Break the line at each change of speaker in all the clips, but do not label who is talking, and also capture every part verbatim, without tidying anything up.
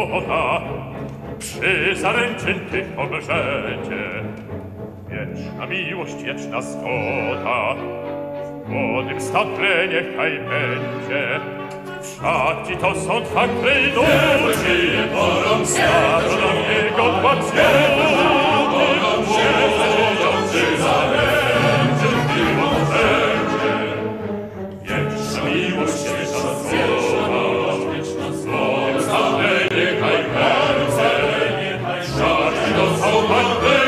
złota, przy zaręczyn obrzędzie. Wieczna miłość, wieczna zgoda, w młodym stodle niechaj będzie. Wszak ci to sąd faktej duszy, porą staroną jego pacjentu, przy zaręczyn tym obrzędzie. Wieczna miłość, wieczna zgoda, w młodym stodle niechaj będzie. Wszak ci to sąd faktej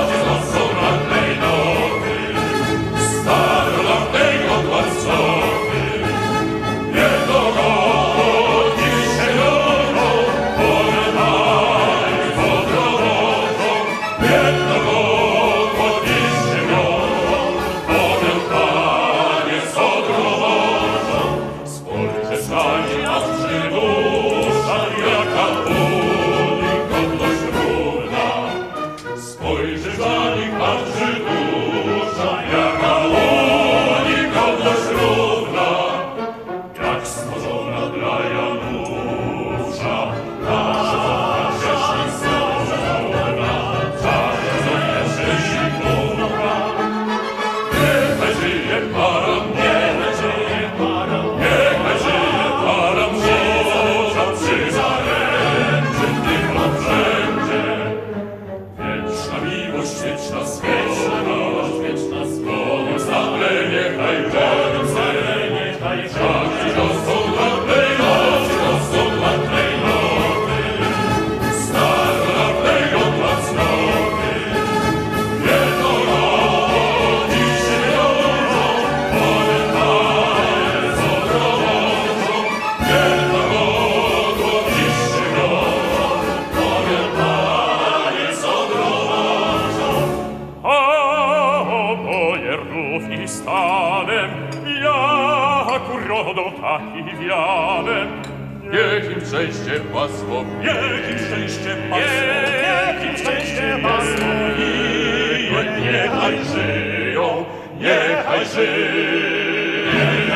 niech im szczęście pasło,
niech im szczęście pasło, niech im szczęście pasło,
niechaj żyją, niechaj żyją.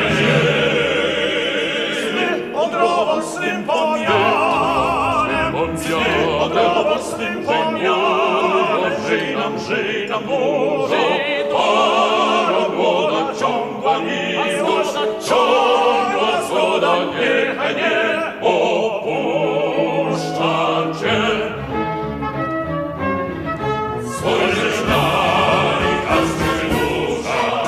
Odrową swym pomianem, odrową swym pomianem, żyj nam, żyj nam dużo, para młoda, ciągła miłość, ciągła zgoda, niechaj nie opuszcza cię. Spojrzysz na nich, a zdrży dusza,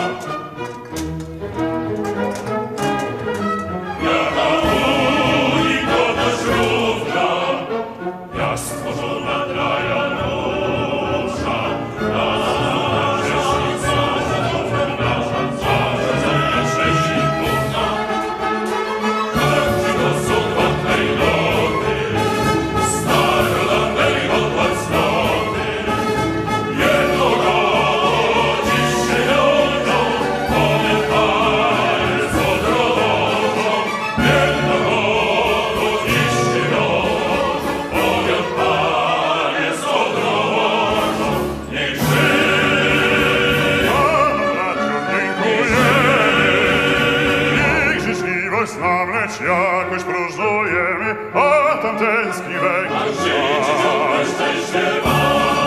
jaka unikatość równa, jak stworzona dla Janusza, nasza grzesznica, nasza cała grzesznikówna. Tak ci to są tej noty, starolanego pacnoty, jedno godzisz się jodą, powiem bardzo drogą, jedno godzisz się jodą, powiem panie z odrożą, niech żyje.
Niech życzliwość nam lecz jakoś próżnujemy, a tam tęskni węg.
A życie ciągle szczęście ma.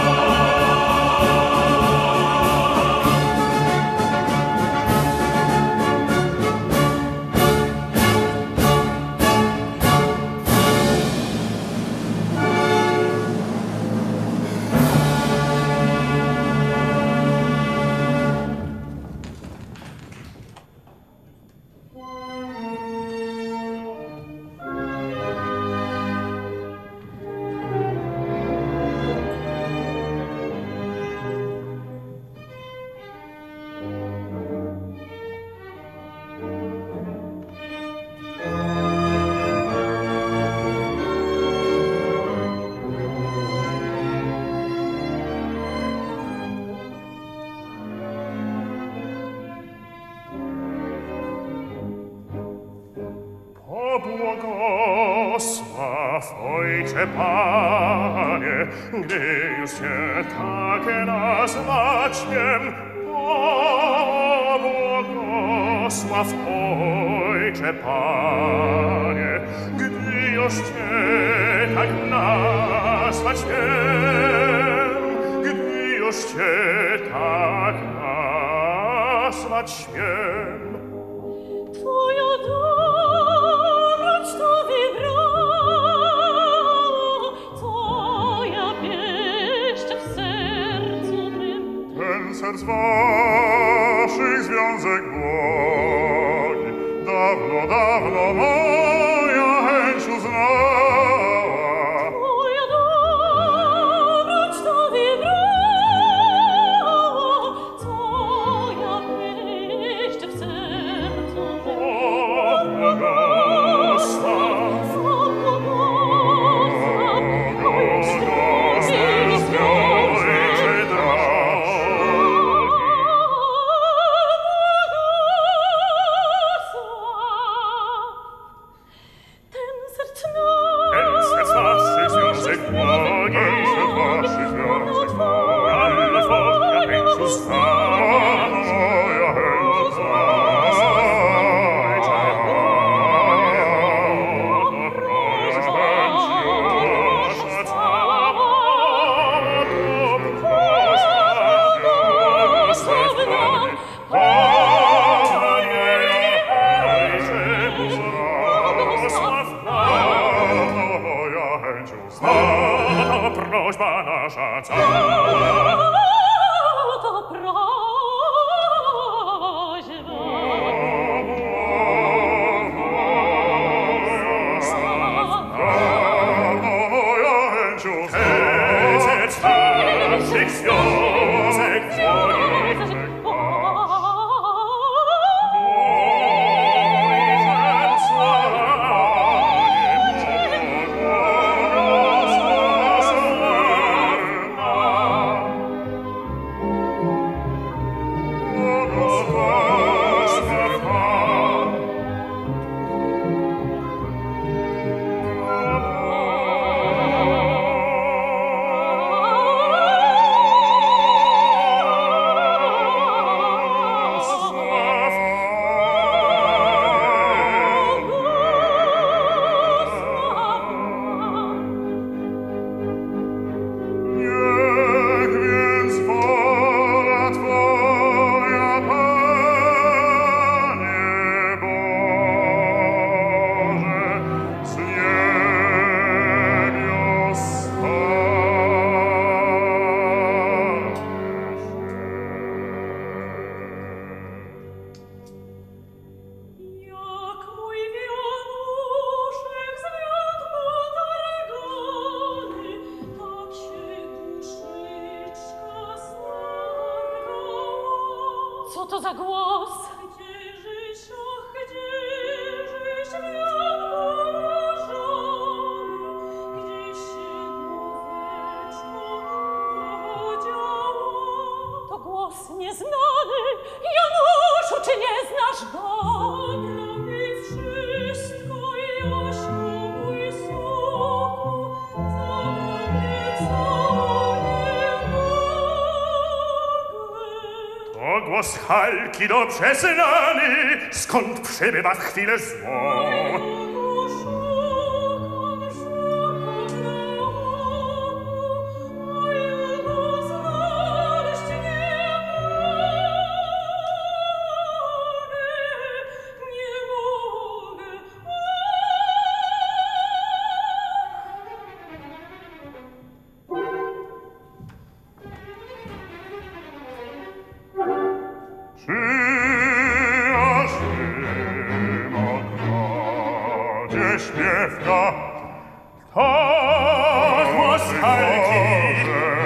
Pobłogosław, Ojcze Panie, gdy już się takie nazwać śmiem. Pobłogosław, Ojcze Panie, gdy już cię tak nazwać śmiem, gdy już cię tak nazwać śmiem.
Twoja dobroć to wybrała, Twoja pieśń w sercu mym.
Ten serc waszych związek błogi, dawno, dawno moja chęć uznała.
Twoja dobroć to wybrała, Twoja pieśń w sercu mym.
Błogosław, Ojcze drogi.
Ten serc
Ten serc waszych związek błogi, ten serc waszych związek błogi, ale twoja chęć uznała, moja chęć uznała. Prośba nasza cała.
to prośba.
Moja chęć uznała. Naszych związek Niech więc wola Twoja, Panie Boże, z niebios stanie się.
Jak mój wianuszek zwiat potargany, tak się duszyczka zmarnowała. Co to za głos? Gdzieżyś, ach, gdzieżyś wiat porażony, gdzieś się główeczko podziała. To głos nieznany, Januszu, czy nie znasz go? Zabrał mi wszystko, Jasiu, mój soku, zabrał mi całą niemogę.
To głos Halki dobrze znany, skąd przybywa w chwilę zło.
Jego szukam, szukam na oku, a jego znaleźć nie mogę, nie mogę.
Przyjaźń odkładzie śpiewka, to głos Halki.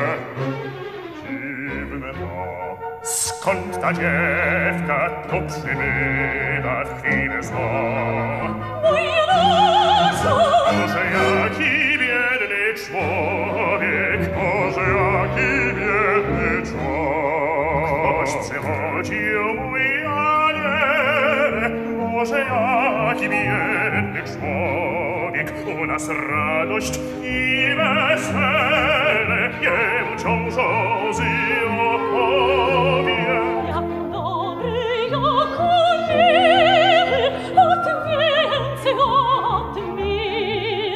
Dziwne to, skąd ta dziewka tu przybywa w chwilę zło.
Mój Januszu!
Może jaki biedny człowiek, może jaki biedny człowiek. Ktoś przychodził, mój aniele, może jaki biedny człowiek. U nas radość i wesele, jemu ciążą łzy opowie.
Jak dobry, jak miły, o tym więcej, o tym miły.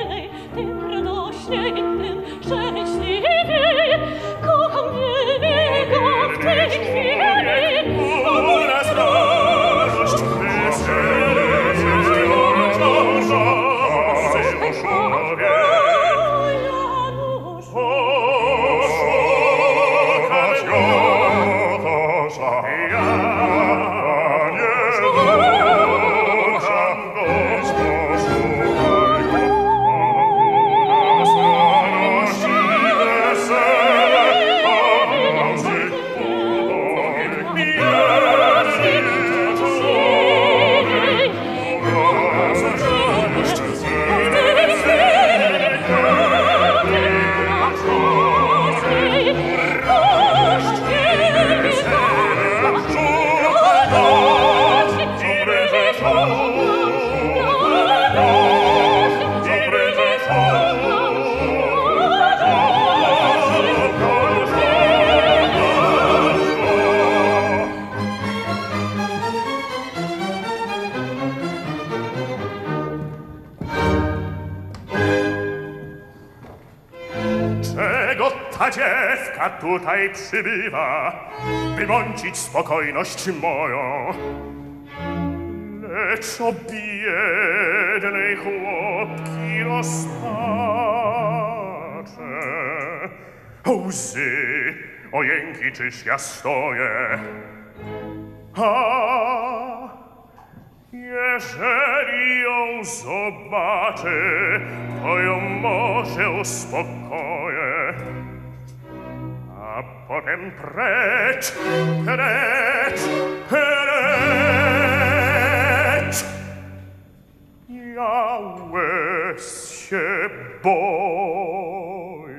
ta dziewka tutaj przybywa, by mącić spokojność moją. Lecz o biednej chłopki rozpaczę. O łzy, o jęki, czyż ja stoję? A jeżeli ją zobaczę, to ją może uspokoję. A potem precz, precz, precz. Ja łez się boję.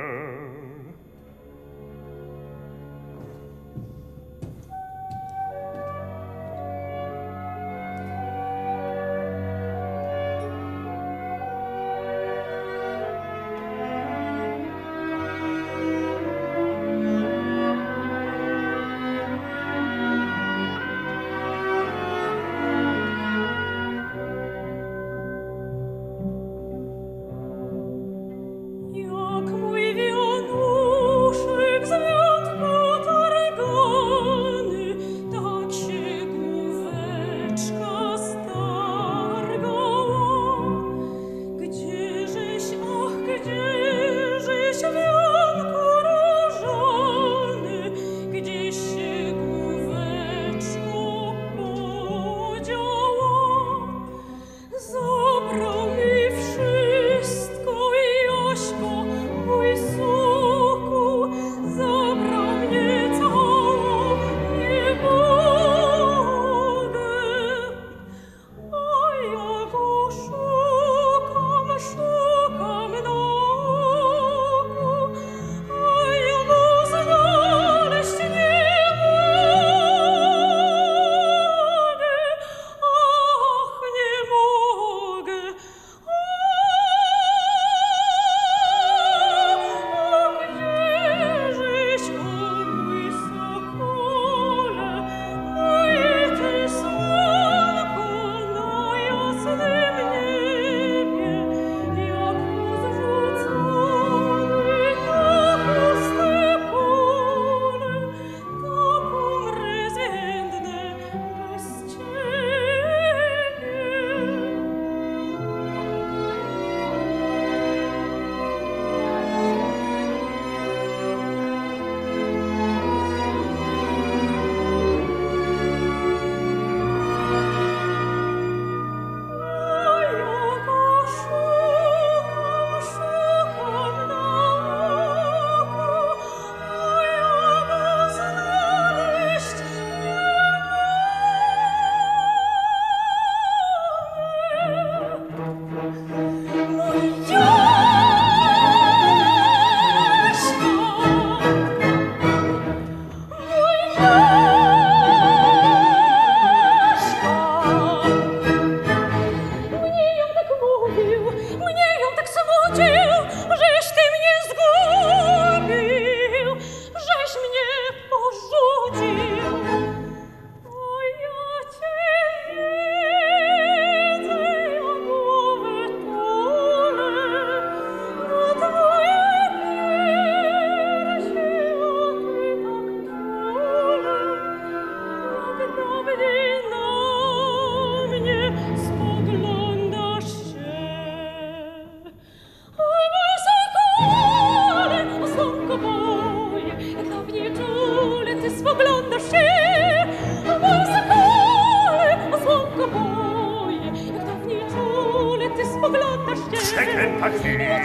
Przeklęta chwila,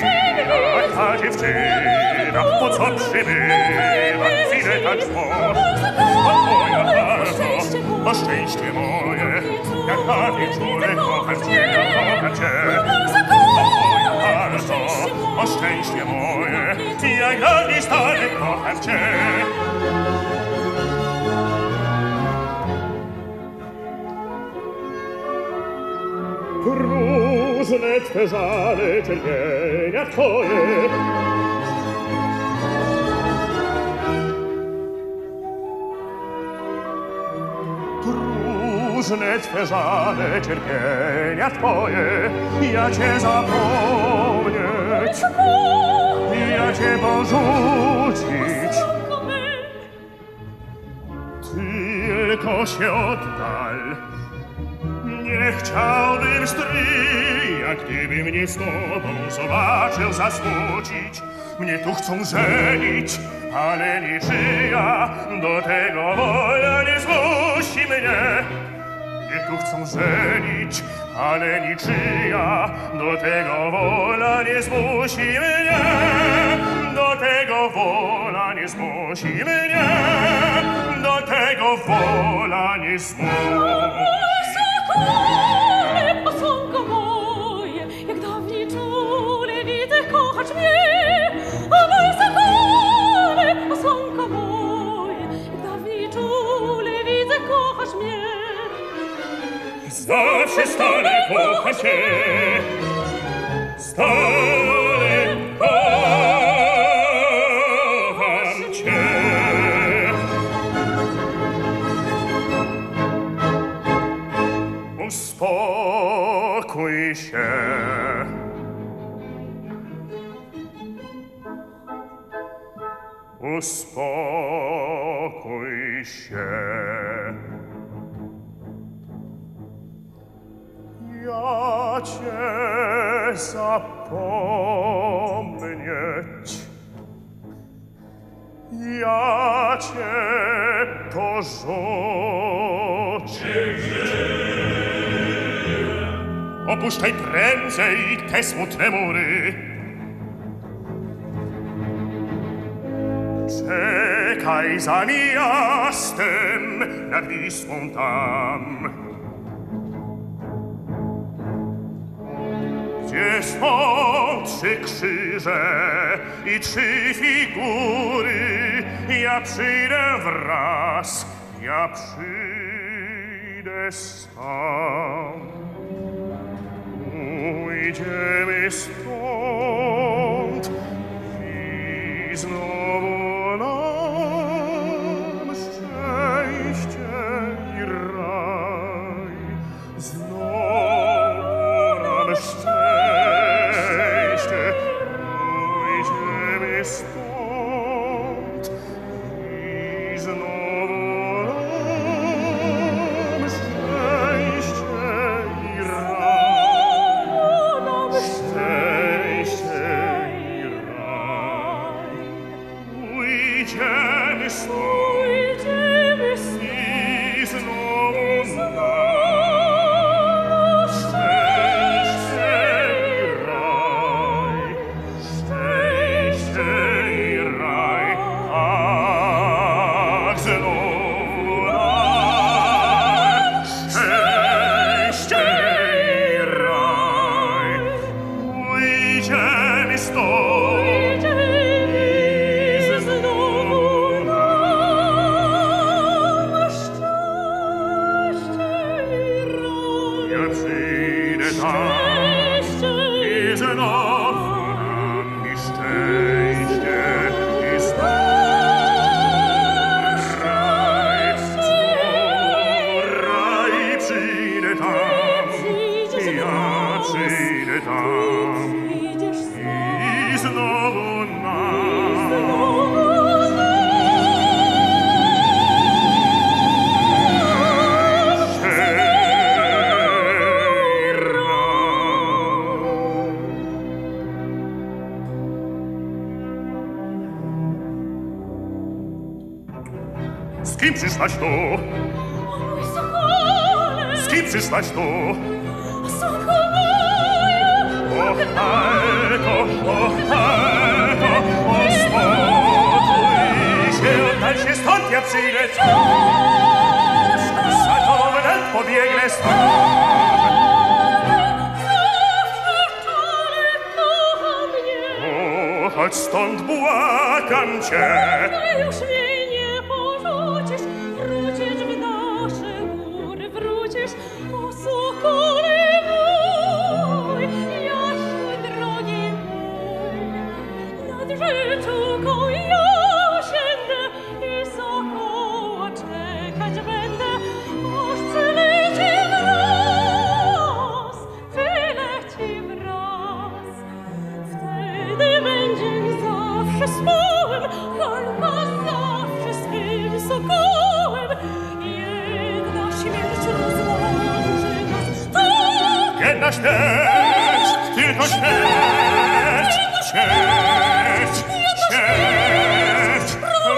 ta dziewczyna, po co przybywa, chwilę tak zło. O moja bardzo, o szczęście moje, jak na wieczule kocham cię, ja kocham cię. O moja bardzo, o szczęście moje, jak na dni stale kocham cię. Różne twe żale, cierpienia twoje. Różne twe żale, cierpienia twoje. Ja cię zapomnieć, ja cię porzucić.
Posłanko my,
Tylko się oddal. Nie chciałbym, stryja, gdyby mnie z tobą zobaczył zasmucić. Mnie tu chcą żenić, ale nie żyja, do tego wola nie zmusi mnie. Mnie tu chcą żenić, ale niczyja, do tego wola nie zmusi mnie. Do tego wola nie zmusi mnie. Do tego wola nie zmusi.
Sokole, posłanko moje, jak dawniej czule widzę kochać mnie. A mój sokole, posłanko moje, jak dawniej czule widzę kochać mnie.
Zawsze stale kocha się, stale kocham cię. Uspokój się. Uspokój się. Ja cię zapomnieć, ja cię porzucić. Opuszczaj prędzej te smutne mury. Czekaj za miastem nad Wisłą tam, gdzie są trzy krzyże i trzy figury. Ja przyjdę wraz, ja przyjdę sam. Ujdziemy stąd i znowu nam szczęście i raj. Znowu nam szczęście. Ujdziemy stąd i znowu nam szczęście i raj. Szczęście i raj. Ujdziemy stąd
Ujdziemy stąd
i znowu nam szczęście i raj. Szczęście i raj. Ach, znowu nam szczęście i raj. Ujdziemy stąd
Ujdziemy znowu nam szczęście i raj.
Ja przyjdę tam
Szczęście
i znowu nam mi szczęście i znowu raj, znowu raj. Przyjdę tam, ja przyjdę tam
Idziesz
i znowu nam Z kim przyszłaś tu?
Mój sokole,
Z kim przyszłaś tu?
soko moja,
O Halko, o Halko, uspokój się, oddal się stąd, ja przyjdę. Za tobą wnet pobiegnę stąd. O, chodź stąd, błagam cię.
Już mnie nie porzucisz, wrócisz w nasze góry, wrócisz, o sokole mój, jaśnie drogi mój. Nad rzeczuką ja siędę i sokoła czekać będę, aż przyleci wraz, przyleci wraz. Wtedy będzie zawsze zawsze swoim, Halka zawsze swym sokołem. Jedna śmierć rozłączy nas. Tak!
Jedna śmierć, tylko śmierć, śmierć, śmierć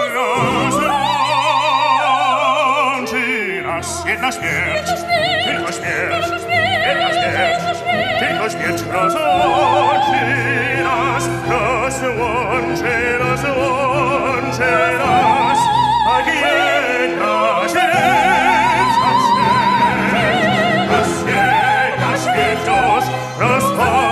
rozłączy nas. Jedna śmierć, tylko śmierć, jedna śmierć, tylko śmierć rozłączy nas, rozłączy, rozłączy nas. Tak jedna śmierć, tak śmierć, tak śmierć, tak śmierć nos rozłączy.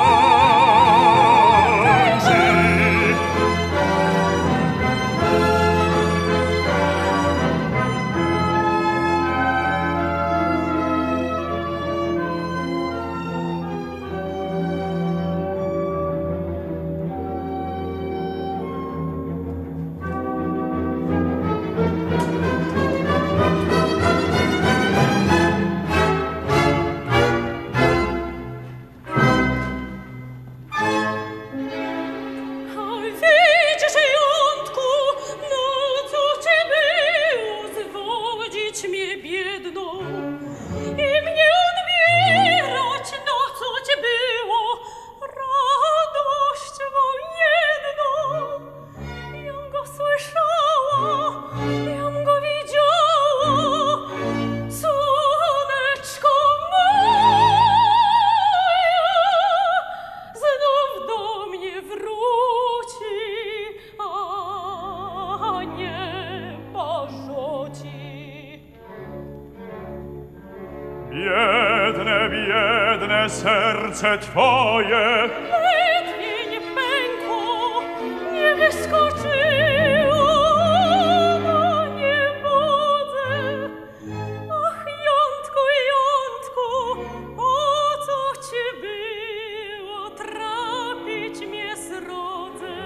Biedne, biedne serce twoje,
ledwie nie pękło, nie wyskoczyło na niebodze. Ach, jątku, jątku, po co ci było trapić mnie srodze?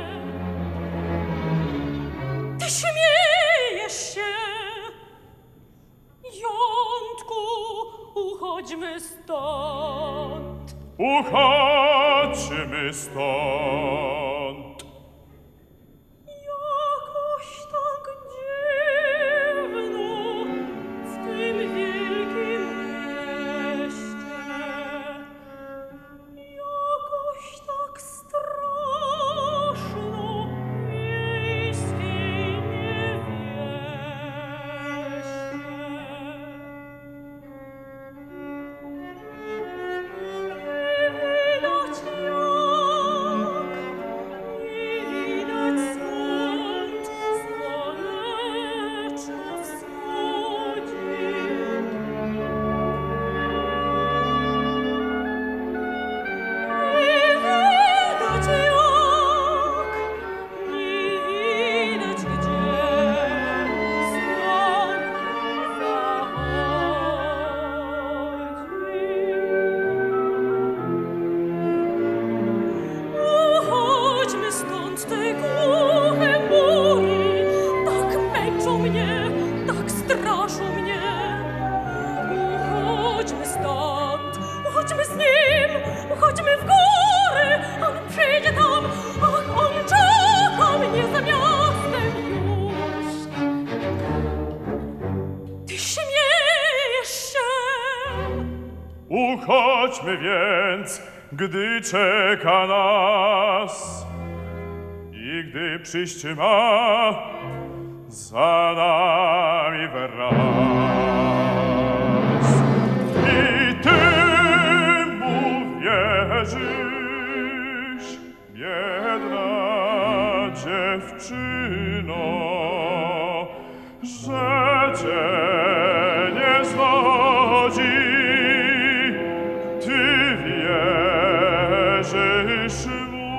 Ty śmiejesz się, jątku, uchodźmy stąd.
uchodźmy stąd.
Jakoś tak dziwno w tym wielkim mieście. Jakoś tak straszno wiejskiej niewieście. Uchodźmy z nim, uchodźmy w góry, on przyjdzie tam, ach, on czeka mnie za miastem już. Ty śmiejesz się.
Uchodźmy więc, gdy czeka nas i gdy przyjść ma za nami wraz. I ty wierzysz, biedna dziewczyno, że cię nie znudzi. Ty wierzysz mu.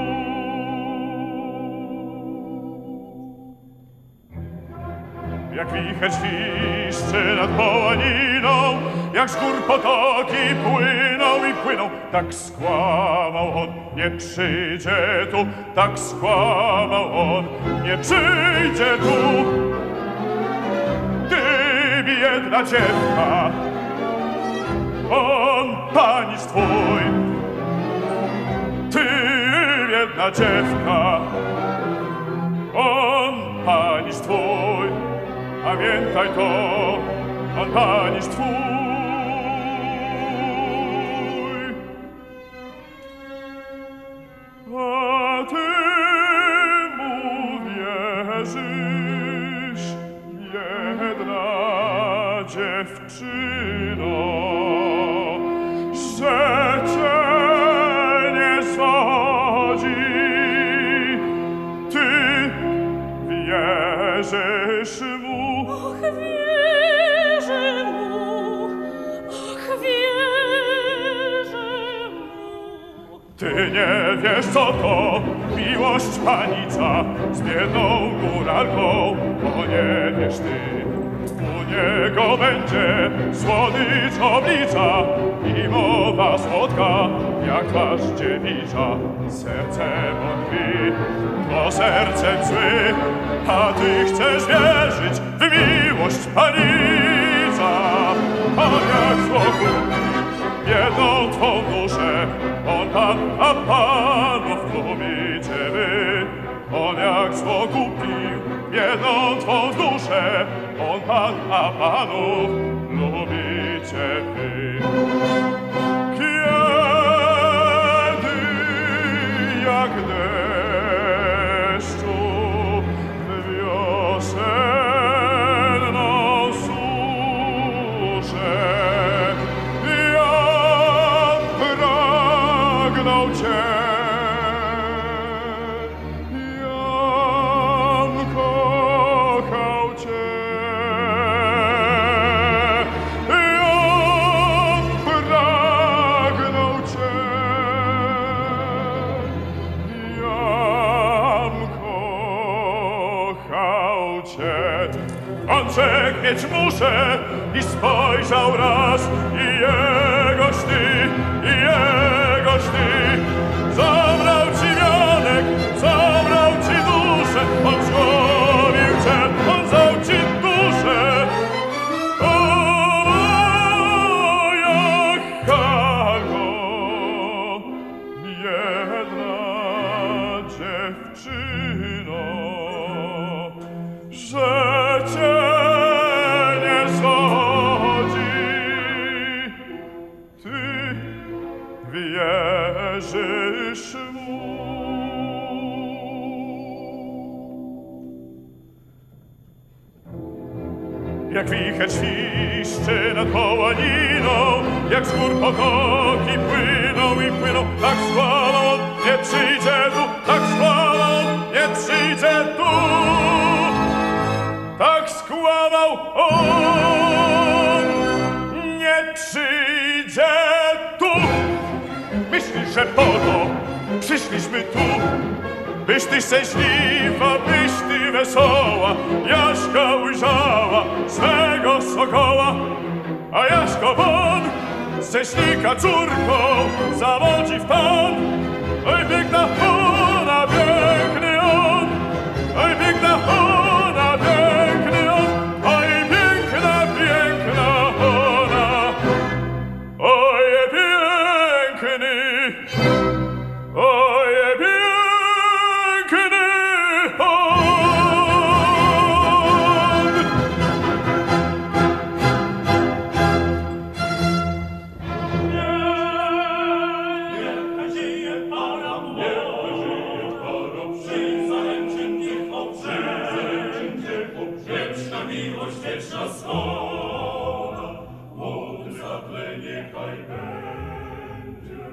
Jak wicher świszczy nad połaniną, jak z gór potoki płyną i płyną, tak skłamał on, nie przyjdzie tu, tak skłamał on, nie przyjdzie tu. Ty, biedna dziewka, on panisz twój. Ty, biedna dziewka, pamiętaj to, Pan Panisz Twój. A Ty mu wierzysz, biedna dziewczyno, że Cię nie sądzi. Ty wierzysz mu.
Och, wierzę mu, och, wierzę mu.
Ty nie wiesz, co to miłość panica z biedną góralką, bo nie wiesz ty. U niego będzie słodycz oblicza i mowa słodka, jak twarz dziewicza. Sercem on krwi, to sercem zły, a ty chcesz wierzyć w miłość panica. A jak złoku biedną twą duszę, on Pan, a Panów lubicie wy. On jak zło kupił biedną twą duszę, on Pan, a Panów lubicie wy. Kiedy jak deszczu w wiosenną suszę, pragnął Cię, jam kochał Cię, jam pragnął Cię, jam kochał Cię. Andrzej mieć muszę i spojrzał raz i jegoś Ty, i jegoś Ty. Zabrał Ci wianek, zabrał Ci duszę, on złowił Cię, on dał Ci duszę. O, jaka biedna dziewczyno, że Cię nie sądzi. Ty wierzysz mu. Jak wicher świszczy nad połaniną, jak z gór potoki płyną i płyną, tak skłamał on, nie przyjdzie tu, tak skłamał on, nie przyjdzie tu. Tak skłamał on, nie przyjdzie tu. Myślisz, że po to przyszliśmy tu, byś Ty szczęśliwa, byś Ty wesoła, Jaśka ujrzała swego sokoła. A Jaśko won, z Cześnika córką, zawodzi w Pan. Oj, piękna ona, piękny on, oj, piękna ona, piękny on, oj, piękna, piękna ona, oj, piękny, oj, piękny on.
Niech żyje para młoda, przyjdź zalęczyn niech obrze, wieczna miłość, wieczna zgoda, młody zaple niechaj będzie.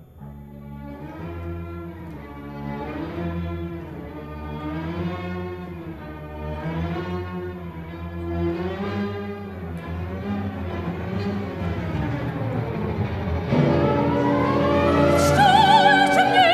Puszczajcie mnie!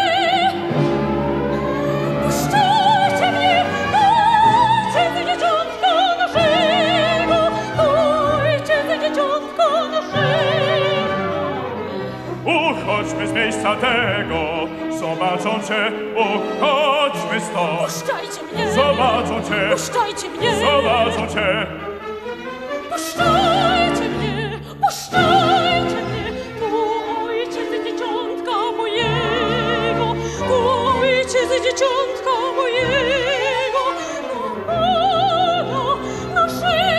Puszczajcie mnie! Ojciec i dzieciątko naszego! Ojciec i dzieciątko naszego!
Uchodźmy z miejsca tego, zobaczą Cię, uchodźmy stąd.
Puszczajcie mnie!
Zobaczą Cię,
Puszczajcie mnie!
zobaczą Cię.
Puszczajcie mnie! Puszczajcie mnie! Tu ojciec i dzieciątka mojego! Tu ojciec i dzieciątka mojego! No Pana naszego!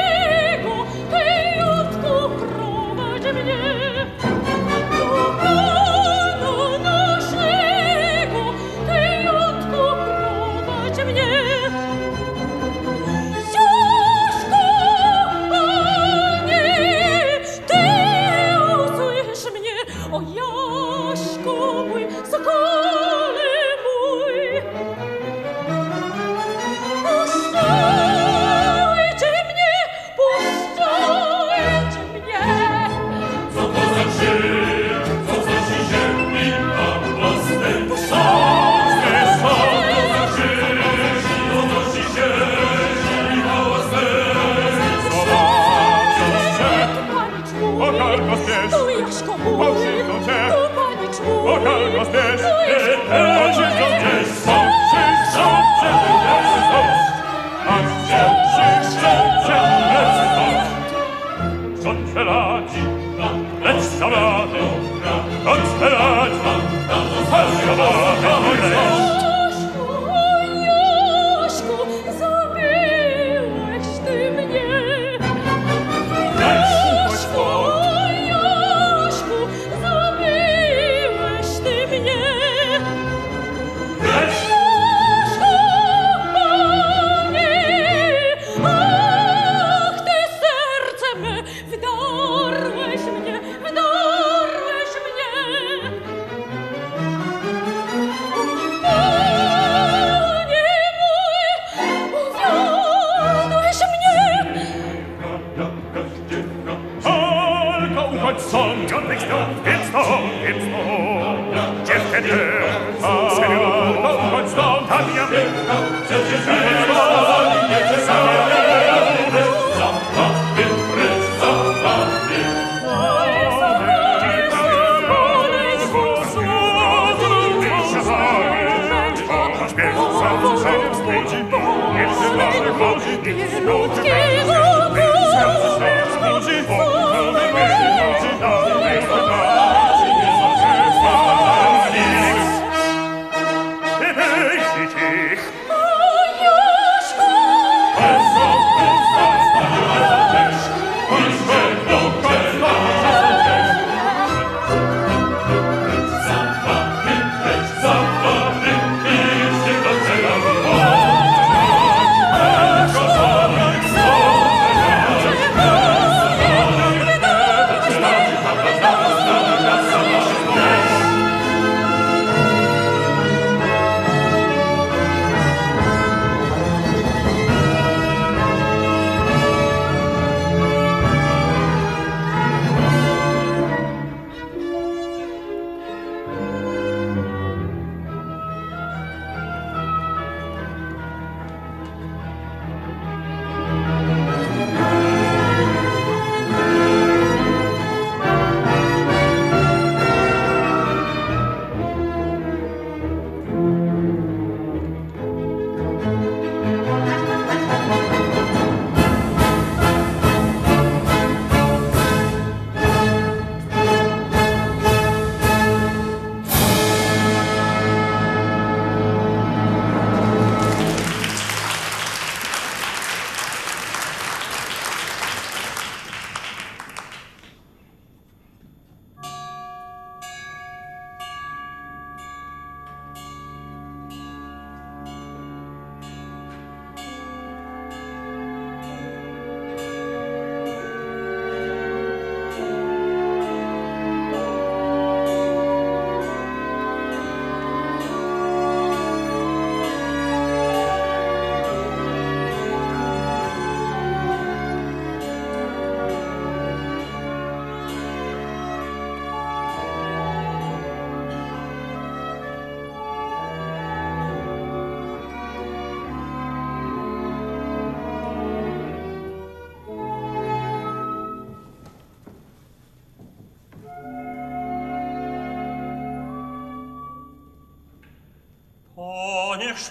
Niech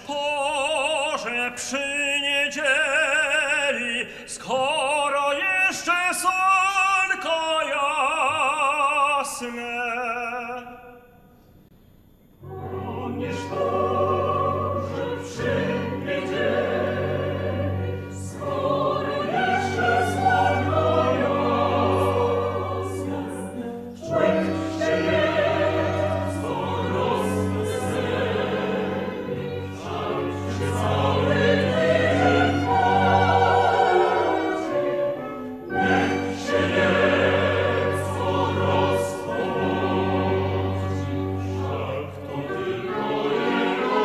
Boże przy niedzieli, skoro jeszcze słonko jasne. Niech Boże przy niedzieli, skoro jeszcze słonko jasne. Człowiek się jest, co rozweseli. Cały dzień płaci, niech się nieco rozchodzi, wszak to tylko jego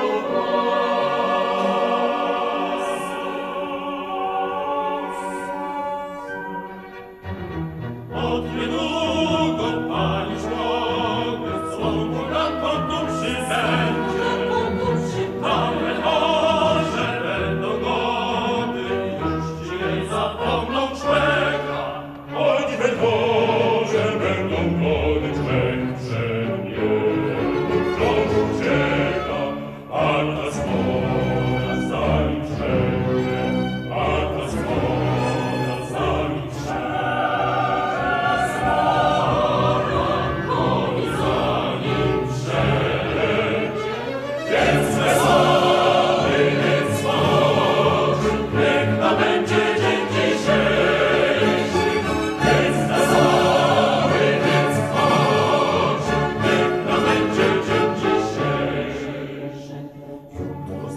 własność. Od niedługo Pani szkoły, słowo na kątu przybędzie, nawet może będą gody, już ci nie zapomną człeka, choćby Boże będą gody człek przed nim. Wciąż ucieka, a ta zgoda za nim wszędzie, a ta zgoda za nim wszędzie. Zarankowi za nim wszędzie, więc wesoły, więc spoczy, piękna będzie dzień dzisiejszy. Więc wesoły, więc spoczy, piękna będzie dzień dzisiejszy. Jutro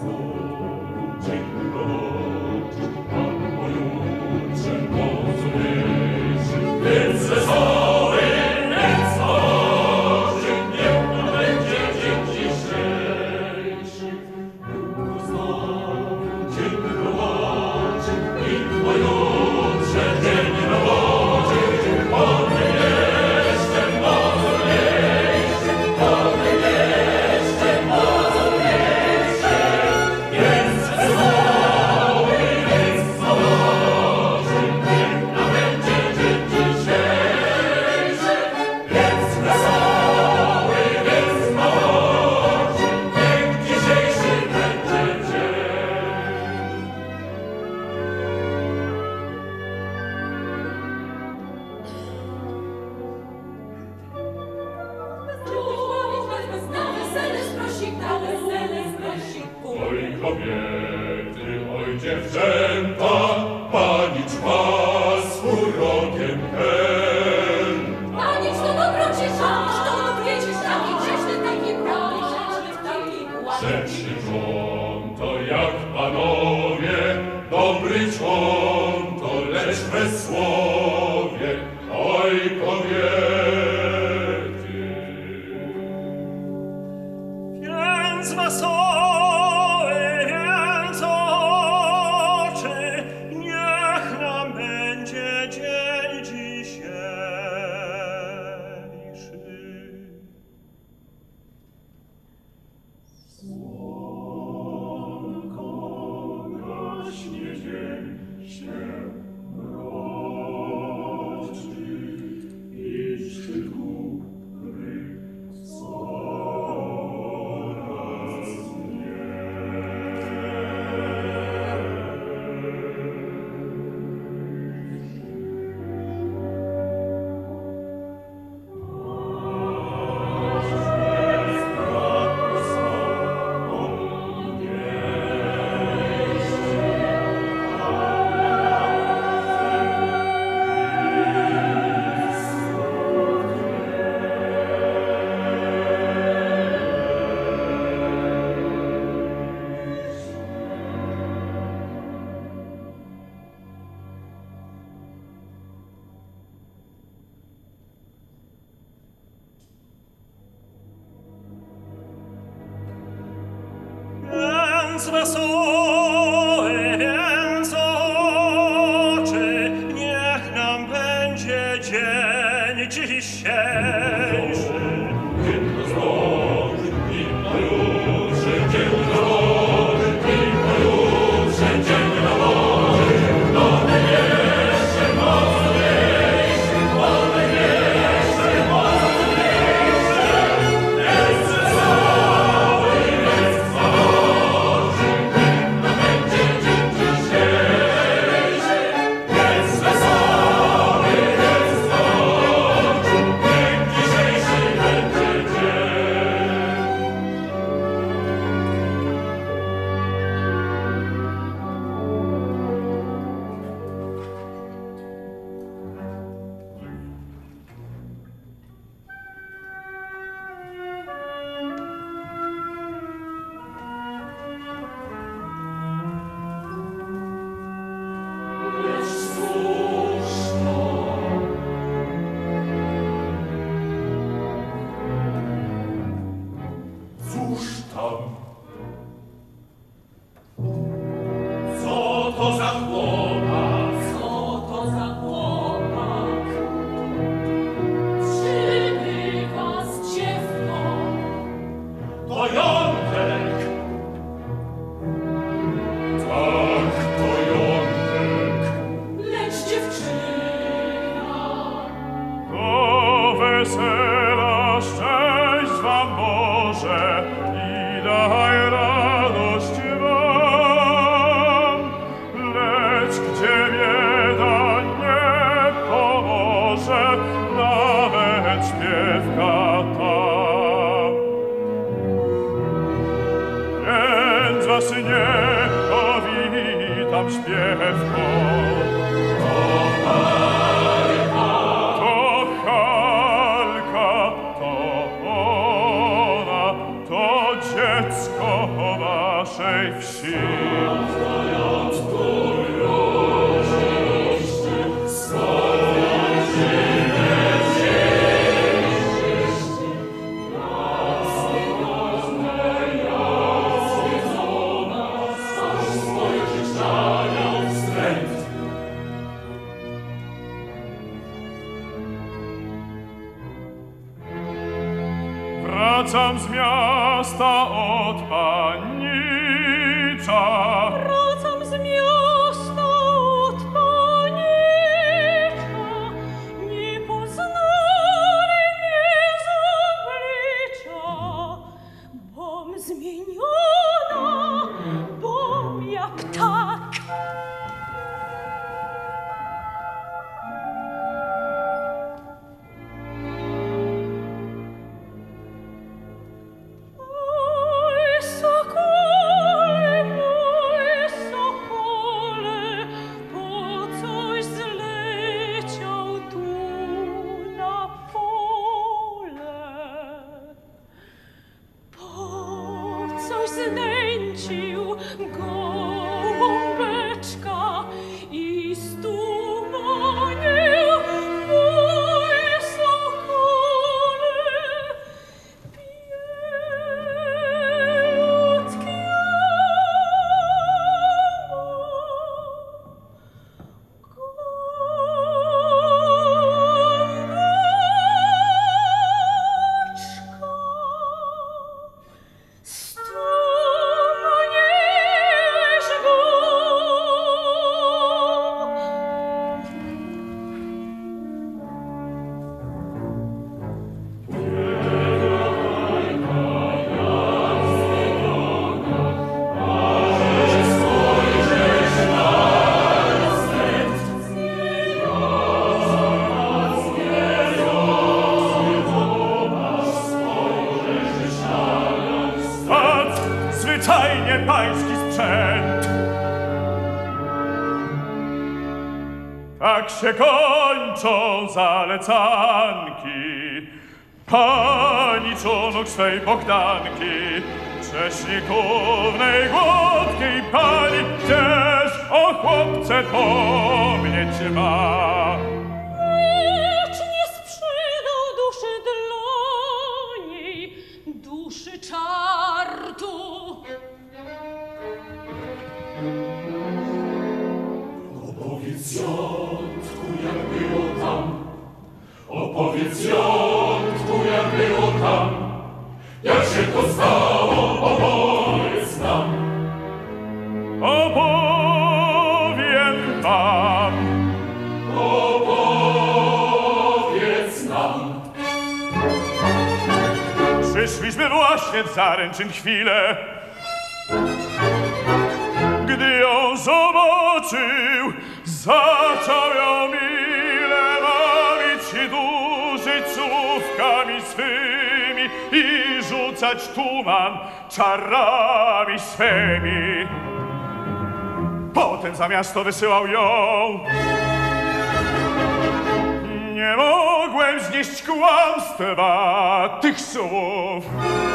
kobiety, oj dziewczęta, panicz was urokiem hen.
Panicz to dobrocisza, to odwiedzisz taki grzeszny, taki grzeszny, taki gładki.
Grzeczny człon to jak panowie, dobry człon to lecz bez słowie, oj kobiety.
Więc wesoły, więc oczy, niech nam będzie dzień dzisiejszy. Słonko gaśnie, dzień się mroczy i szczyt góry coraz Więc wesoły, więc oczy, niech nam będzie dzień dzisiejszy.
Piękno zdąży, i pojutrze, dzień zdąży, i pojutrze, dzień zdąży, nowy jeszcze mocniejszy, nowy jeszcze mocniejszy, jest wesoły, jest tworzy, piękno będzie dzień dzisiejszy, jest wesoły, jest tworzy, dzień dzisiejszy będzie dzień. Cóż tam? Co to za chłopak?
Co to za chłopak? Przybywa z dziewką.
To Jątek! Tak, to Jątek.
Lecz dziewczyna.
Do wesela szczęść wam Boże i daj radość wam, lecz gdzie bieda nie pomoże, nawet śpiewka ta. Więc was nie powitam śpiewką, to Halka, to ona, to dziecko waszej wsi. Wracam z miasta od panicza.
Wracam z miasta od panicza, niepoznany mnie z oblicza. Bom zmieniona, bom jak tak. Oj, sokole
święt. Tak się kończą zalecanki pani czonok swej Bogdanki, cześnikównej głodkiej pani, gdzież o chłopce pomnieć ma.
Lecz nie sprzedał duszy dla niej, duszy czartu.
Opowiedz Jątku, jak było tam. Opowiedz Jątku, jak było tam. Jak się to stało, opowiedz nam.
Opowiem wam.
Opowiedz nam.
Przyszliśmy właśnie w zaręczyn chwilę, gdy ją zobaczył, zaczął ją mile bawić i dłużyć słówkami swymi i rzucać tuman czarami swymi. Potem za miasto wysyłał ją. Nie mogłem znieść kłamstwa tych słów.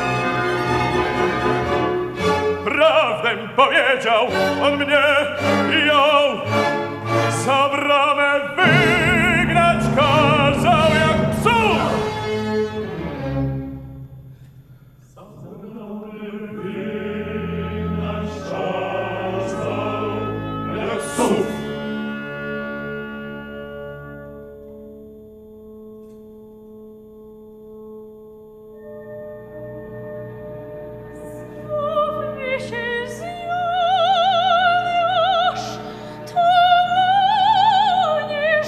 Prawdę powiedział, on mnie ją za bramę wygnać kazał jak psów.
Za bramę wygnać kazał jak psów.
Się zjawiasz, to mnie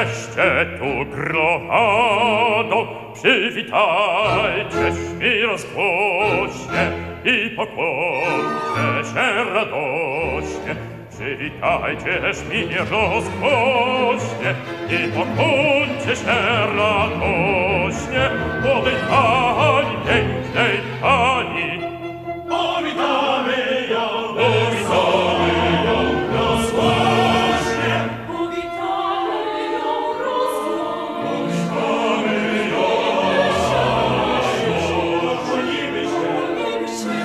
jesteście tu gromadą, przywitajcie mi rozgłośnie i pokłoncie się radośnie. Przywitajcież mi rozgłośnie i pokłoncie się radośnie, młodej pani, pięknej pani.
Powitamy ją, powitamy ją rozgłośnie.
Powitamy ją rozgłośnie.
Powitamy ją rozgłośnie. Kłonimy się,
Niech się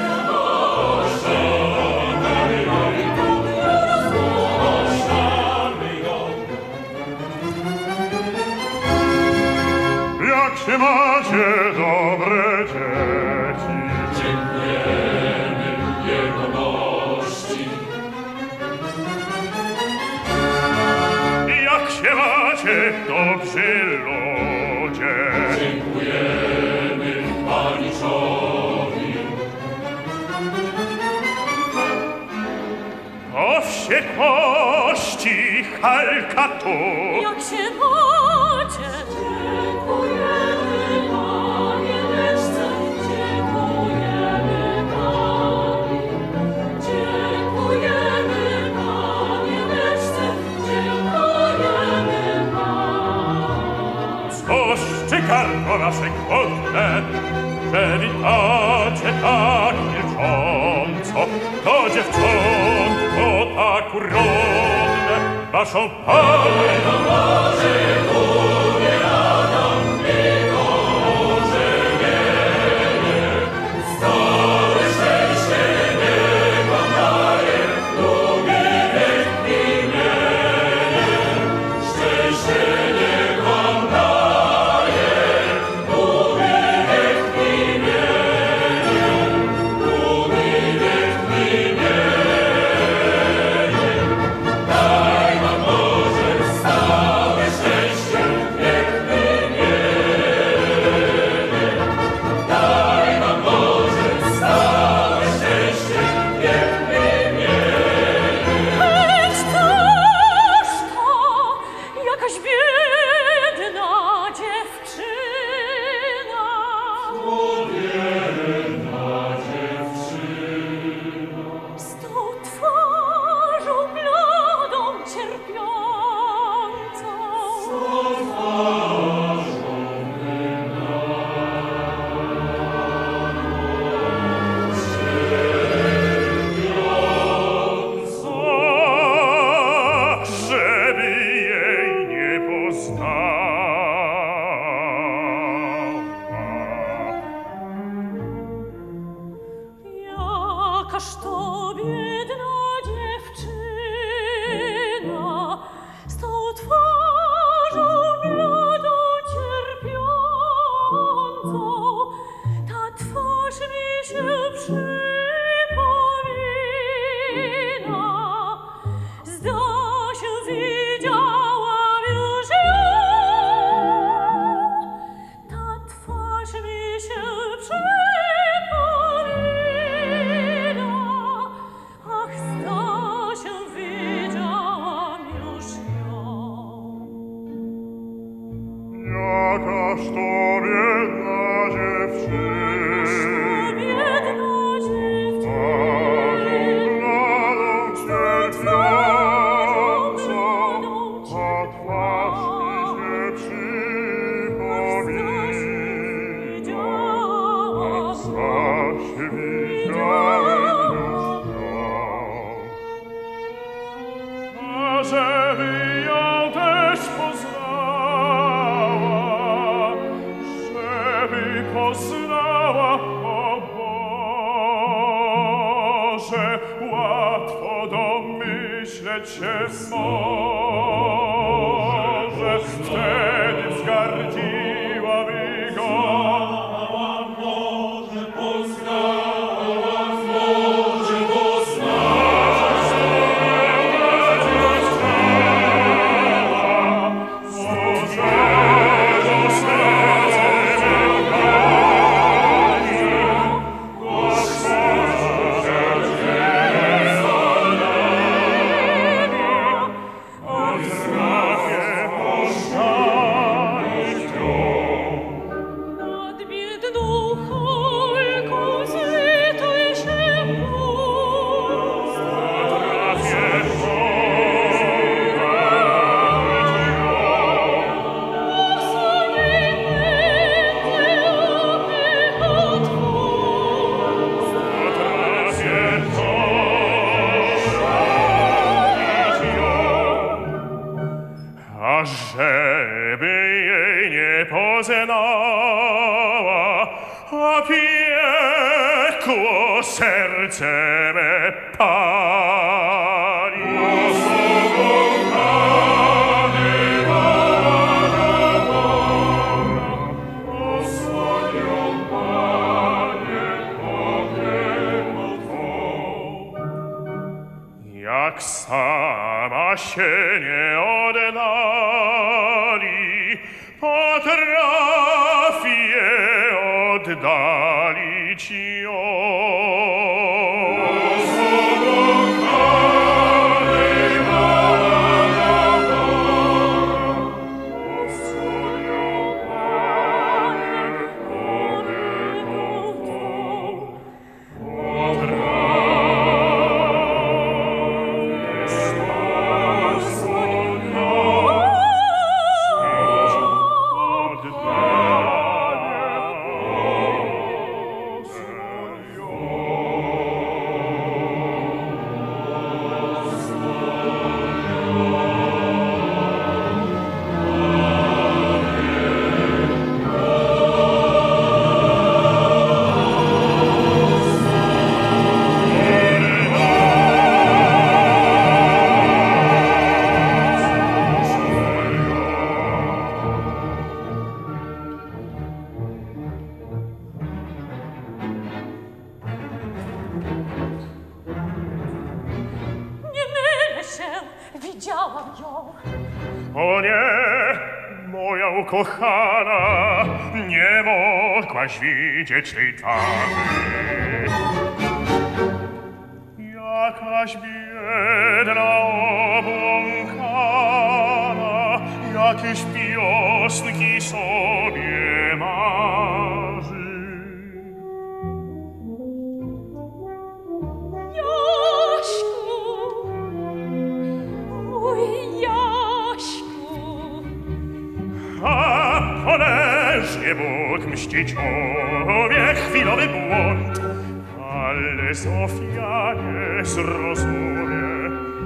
powitamy ją, powitamy ją.
Jak się macie, dobre dzieci?
Dziękujemy Jegomości.
Jak się macie, dobrzy ludzie?
Dziękujemy Paniczowi.
O wściekłości Halka tu.
Jak się macie, dziękujemy Panie Leszce, dziękujemy Pani. Dziękujemy Panie Leszce, dziękujemy Pani.
Złoszczy gardło nasze głodne, że witacie tak milcząco, to dziewczątko tak urodne, waszą Panią. Jakaś biedna dziewczyna. Z tą twarzą bladą, cierpiącą. Ach, żeby jej nie poznała.
Jakaż to biedna dziewczyna, z tą twarzą bladą, cierpiącą. Ta twarz mi się przypomina. Zda się, widziałam już ją. Ta twarz mi się przypomina. Ach, zda się, widziałam już ją.
Jakaż to biedna dziewczyna,
Biedna dziewczyna,
żeby ją też poznała, żeby poznała, o Boże, łatwo domyśleć się może, wtedy wzgardziłaby go.
Może poznała, może poznała.
Odznakiem poznała, a piekło serce me pali. Jak sama się nie oddali, potrafię oddalić ją.
Widziałam ją.
O nie, moja ukochana, nie mogłaś widzieć tej damy. Jakaś biedna, obłąkana, jakieś piosnki sobie marzy. A poleżnie Bóg mści człowiek chwilowy błąd, ale Zofia nie zrozumie.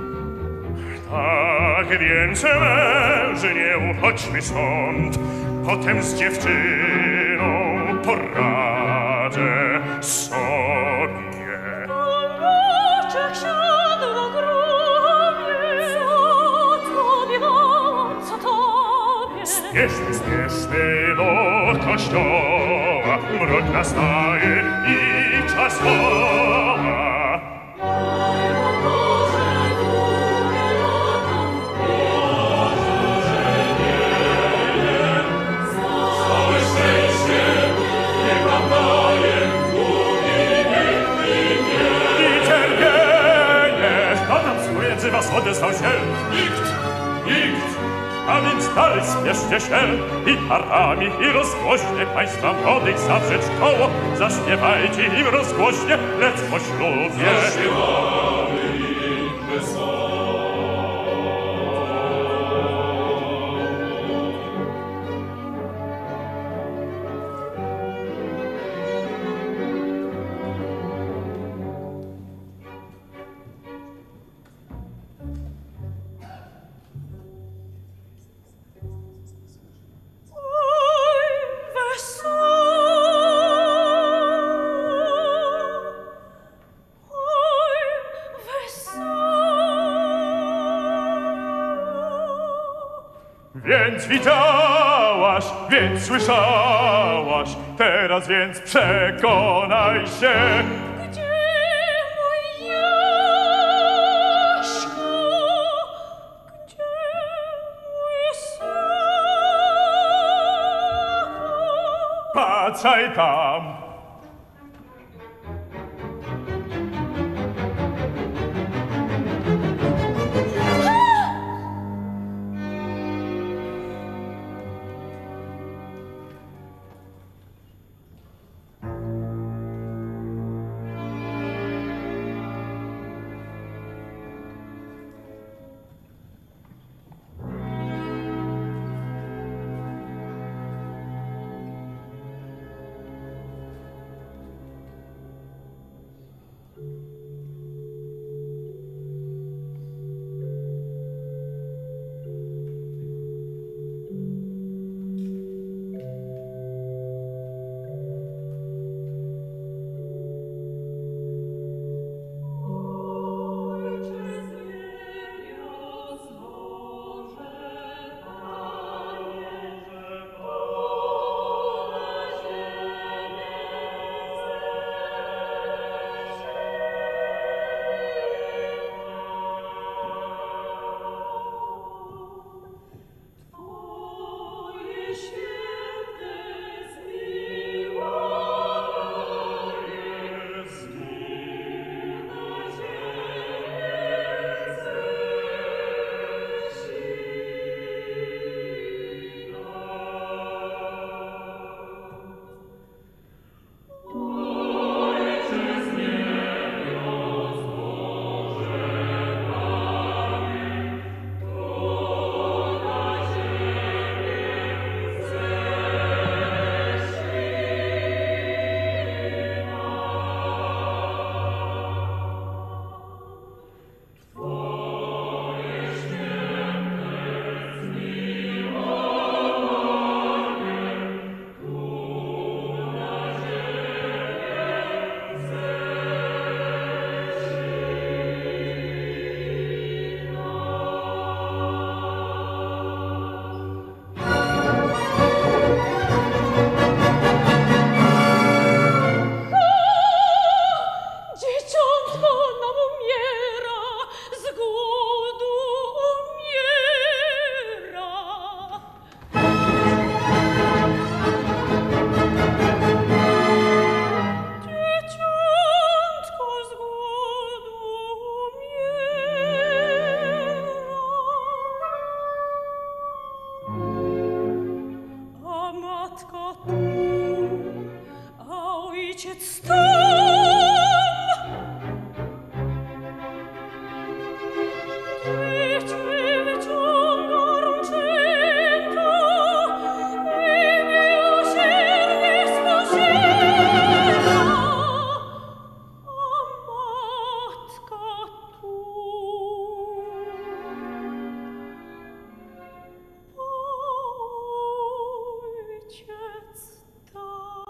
Tak więc mężnie uchodźmy stąd, potem z dziewczyną poradzę sobie.
Polaczek siadł na grobie, co tobie dałam, co tobie?
Spieszmy, spieszmy do kościoła, mrok nastaje i czas woła. Was odezwał się nikt, nikt, a więc dalej spieszcie się i parami i rozgłośnie państwa młodych zawrzeć koło, zaśpiewajcie im rozgłośnie, lecz po ślubie
zaśpiewamy im wesoło.
Więc widziałaś, więc słyszałaś, teraz więc przekonaj się.
Gdzie mój Jaśku? Gdzie mój synu?
Patrzaj tam.
Ojciec tam. Dzieci wyciąga rączynka i miłosiernie sposiewa, a matka tu. Ojciec tam.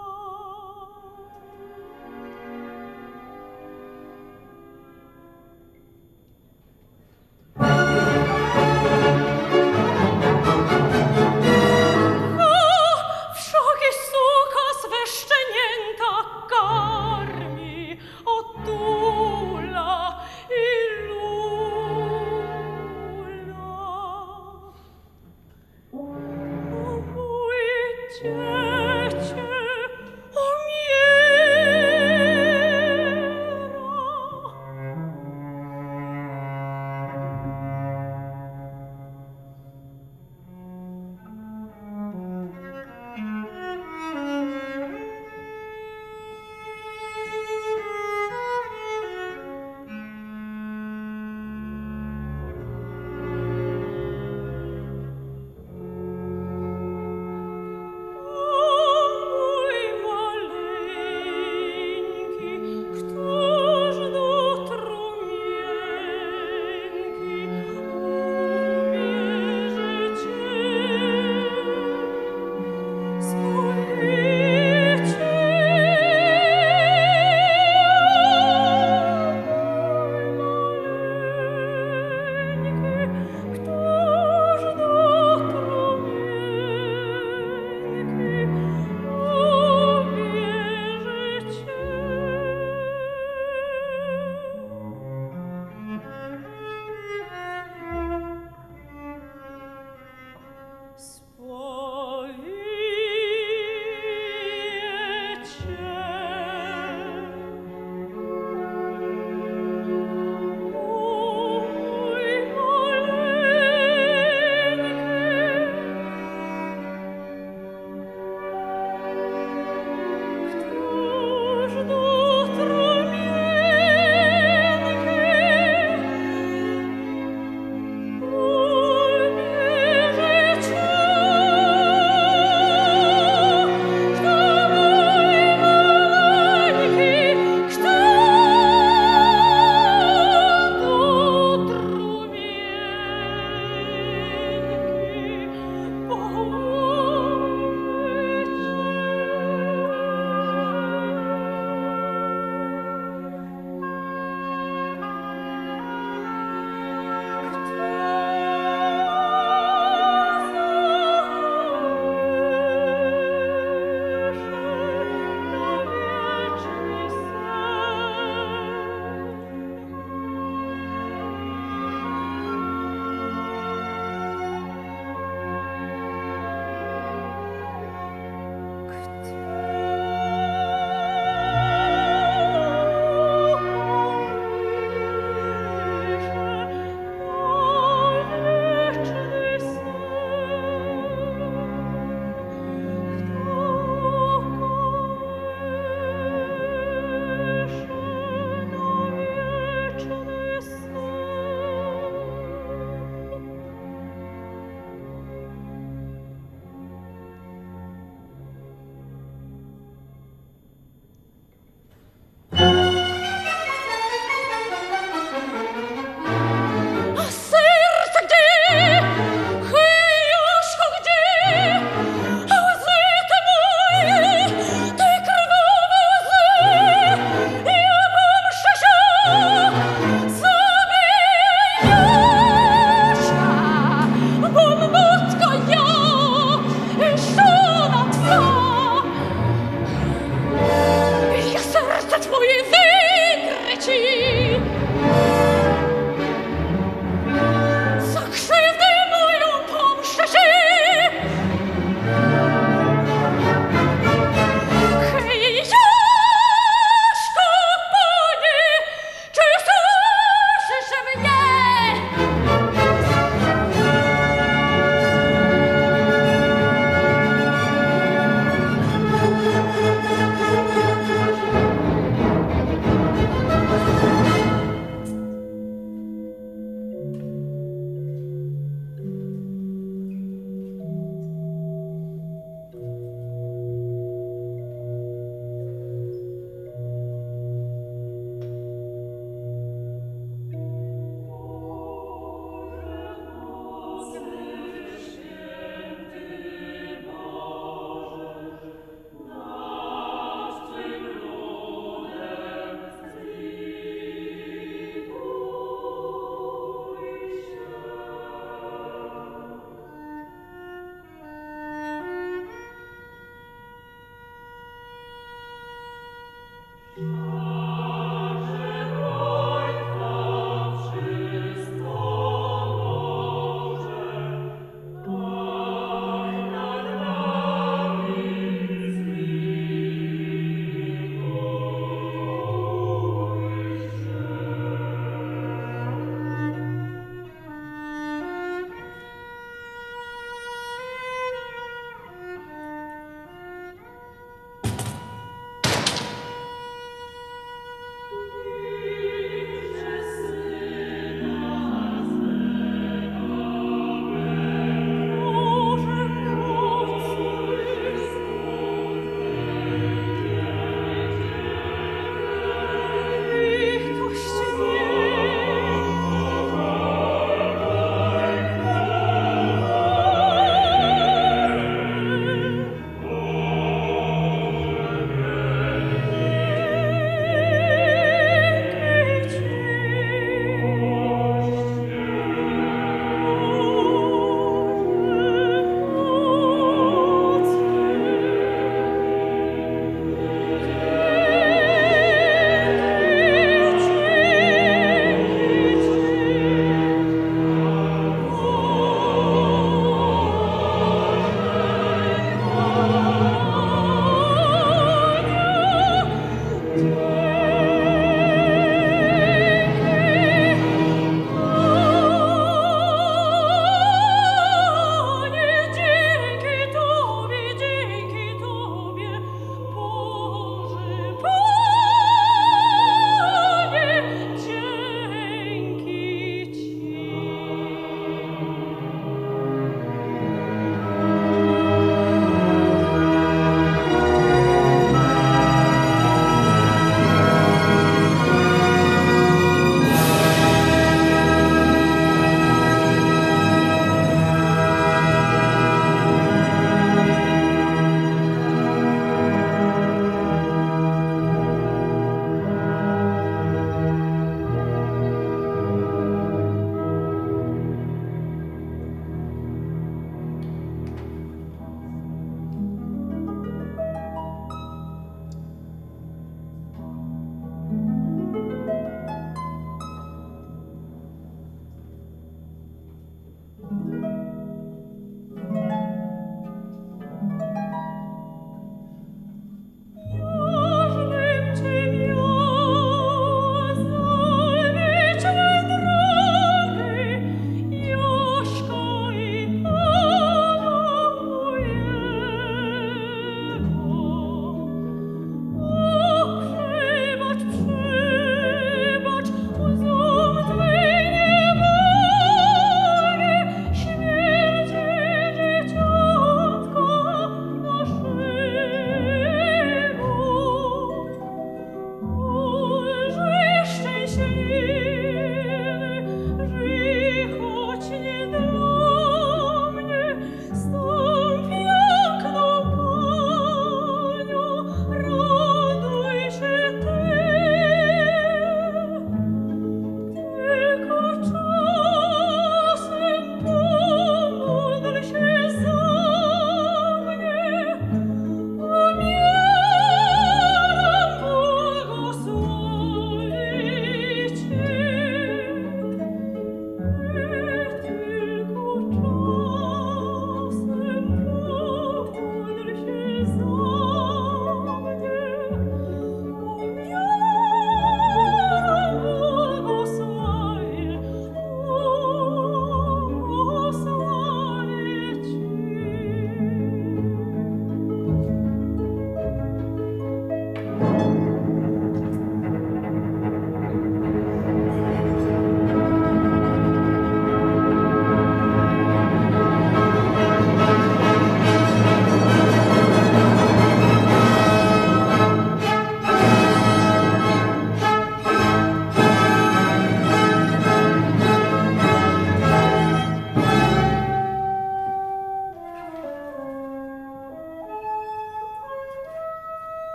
Wszakie suka swe szczenięta karmi, otula i lula. O moje dziecię, umiera.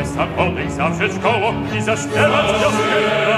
Państwa podejść za przedszkoło i zaśpiewać wioskę.